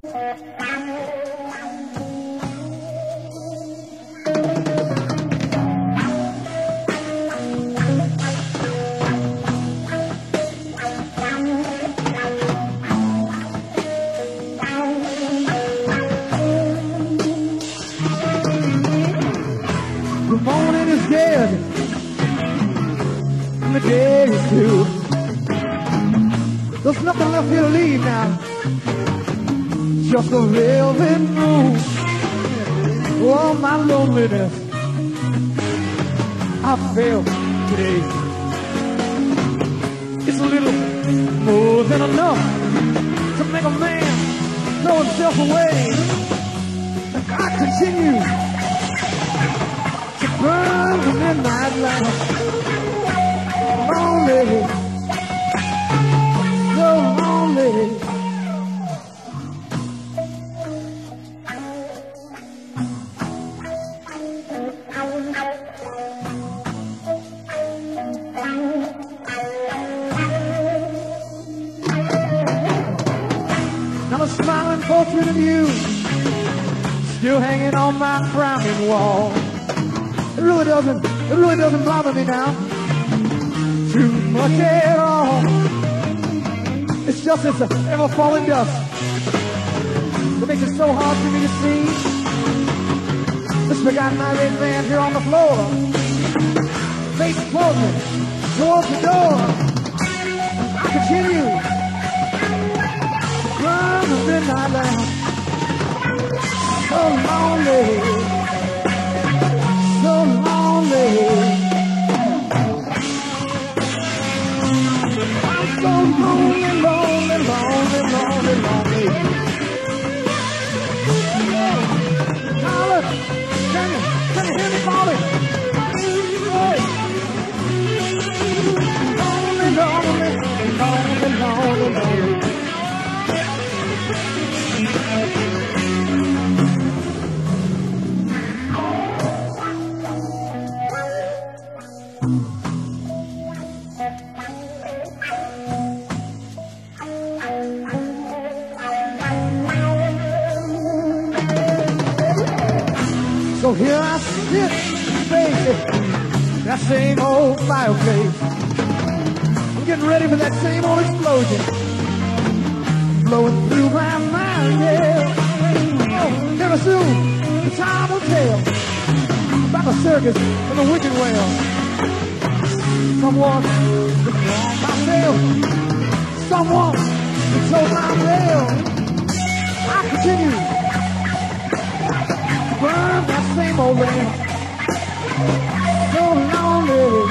The morning is dead, and the day is through. There's nothing left here to leave now, just a velvet room. Oh, my loneliness, I feel today. It's a little more than enough to make a man throw himself away. I continue to burn the midnight lamp, lonely, so lonely. Now the smiling portrait of you still hanging on my frowning wall. It really doesn't bother me now too much at all. It's just this ever falling dust that makes it so hard for me to see this forgotten irate man here on the floor, face closing towards the door. I continue to burn the midnight lamp, so lonely, so lonely. I'm so lonely, lonely, lonely, lonely, lonely. Tyler, can you hear me calling? Lonely, lonely, lonely, lonely, lonely. So here I sit, facing that same old fireplace. I'm getting ready for that same old explosion blowing through my mind, yeah. Oh, very soon the time will tell about the circus and the wicked whale. Someone to draw my tail, someone to tow my rail. I continue burn that same old lamp, so lonely.